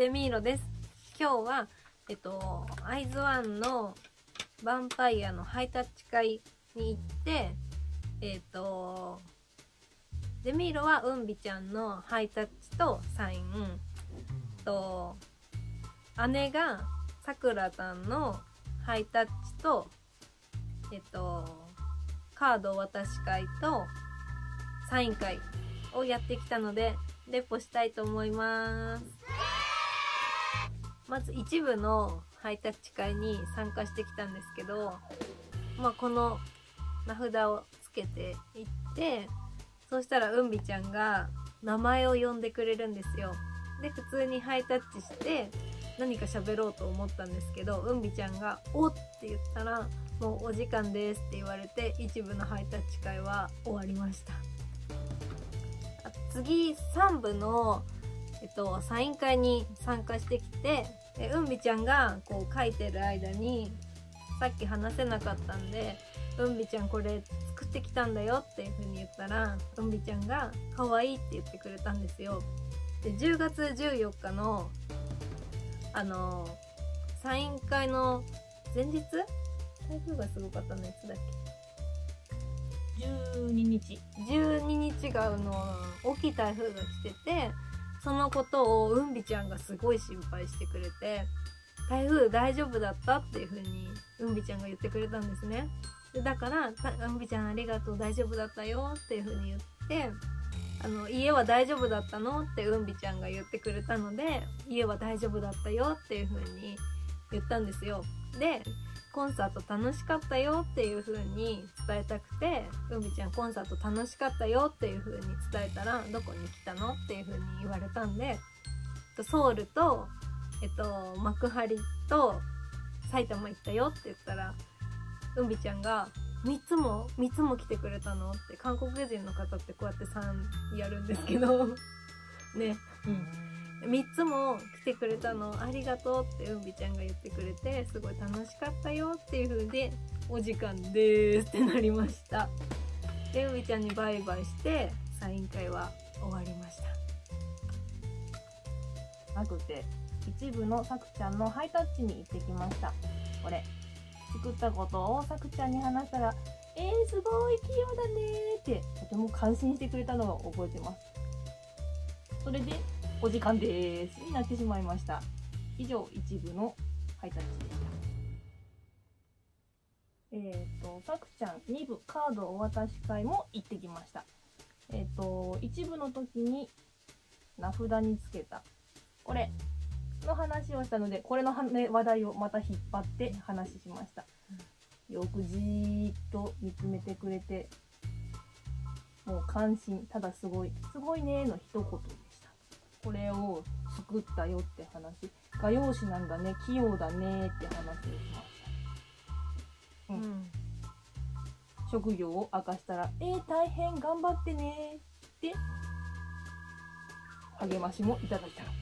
デミーロです。今日はアイズワンのヴァンパイアのハイタッチ会に行ってデミーロはうんびちゃんのハイタッチとサイン姉がさくらさんのハイタッチとカード渡し会とサイン会をやってきたのでレポしたいと思います。まず一部のハイタッチ会に参加してきたんですけど、この名札をつけていって、そしたらうんびちゃんが名前を呼んでくれるんですよ。で普通にハイタッチして何か喋ろうと思ったんですけど、うんびちゃんが「おっ!」って言ったら「もうお時間です」って言われて、一部のハイタッチ会は終わりました。次3部のサイン会に参加してきて、うんびちゃんがこう書いてる間にさっき話せなかったんで「うんびちゃんこれ作ってきたんだよ」っていう風に言ったら、うんびちゃんが「可愛いって言ってくれたんですよ。で10月14日のサイン会の前日、台風がすごかったのいつだっけ、12日が大きい台風が来てて、そのことをうんびちゃんがすごい心配してくれて、台風大丈夫だったっていう風にうんびちゃんが言ってくれたんですね。でだからうんびちゃんありがとう、大丈夫だったよっていう風に言って、家は大丈夫だったのってうんびちゃんが言ってくれたので、家は大丈夫だったよっていう風に言ったんですよ。でコンサート楽しかったよっていう風に伝えたくて、うんびちゃんコンサート楽しかったよっていう風に伝えたら、どこに来たのっていう風に言われたんで、ソウルと幕張と埼玉行ったよって言ったら、うんびちゃんが3つも来てくれたのって、韓国人の方ってこうやって3やるんですけどね、3つも来てくれたのありがとうってうんびちゃんが言ってくれて、すごい楽しかったよっていう風でお時間でーすってなりました。でうんびちゃんにバイバイしてサイン会は終わりました。 なくて一部のさくちゃんのハイタッチに行ってきました。これ作ったことをさくちゃんに話したら「すごい器用だね」ってとても感心してくれたのを覚えてます。それでお時間ですになってしまいました。以上一部のハイタッチでした。さくちゃん2部カードお渡し会も行ってきました。一部の時に名札につけたこれの話をしたので、これの話題をまた引っ張って話しました。よくじーっと見つめてくれて、もう感心、ただすごいねの一言でした。これを作ったよって話、画用紙なんだね、器用だねって話をしました。職業を明かしたら大変頑張ってねって励ましもいただいた。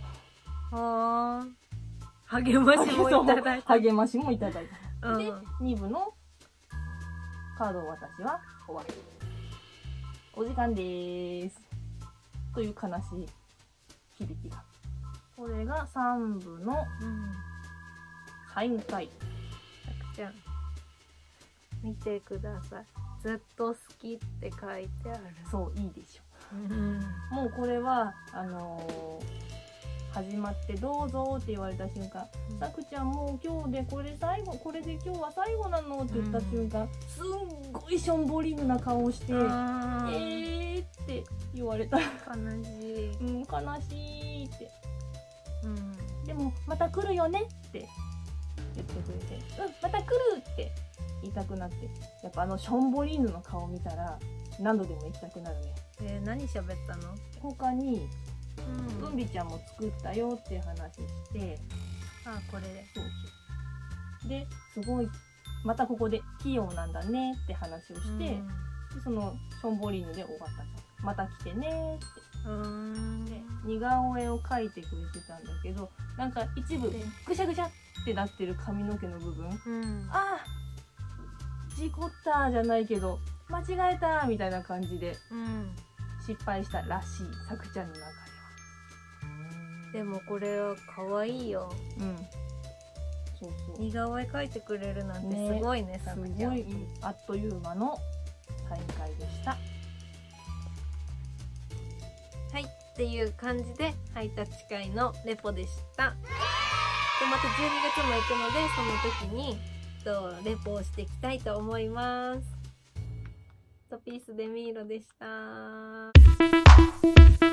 励ましもいただいた。 励ましもいただいた。で2部のカード渡しは終わり。お時間でーすという悲しい響きが。これが3部のサイン会。 さくちゃん見てください。ずっと好きって書いてある。 そういいでしょ。もうこれは始まってどうぞって言われた瞬間、さくちゃんもう今日でこれで今日は最後なのって言った瞬間、すんごいしょんぼりぬな顔をしてって言われた。 悲しい。 悲しいって。でもまた来るよねって言ってくれて、また来るって言いたくなって、やっぱしょんぼりぬの顔見たら何度でも行きたくなるね。 何喋ったの？ 他にうんびちゃんも作ったよって話して、 これでですごいまたここで器用なんだねって話をして、でそのしょんぼり犬で終わったと。また来てねってで似顔絵を描いてくれてたんだけど、なんか一部ぐしゃぐしゃってなってる髪の毛の部分、事故ったじゃないけど間違えたみたいな感じで失敗したらしい、さくちゃんの中では。 でもこれは可愛いよ。 そうそう。 似顔絵描いてくれるなんてすごいね、さすくちゃん。 ごいあっという間のサイン会でした。 はい、っていう感じでハイタッチ会のレポでした。でまた12月も行くので、その時にレポをしていきたいと思います。ピースデミーロでした。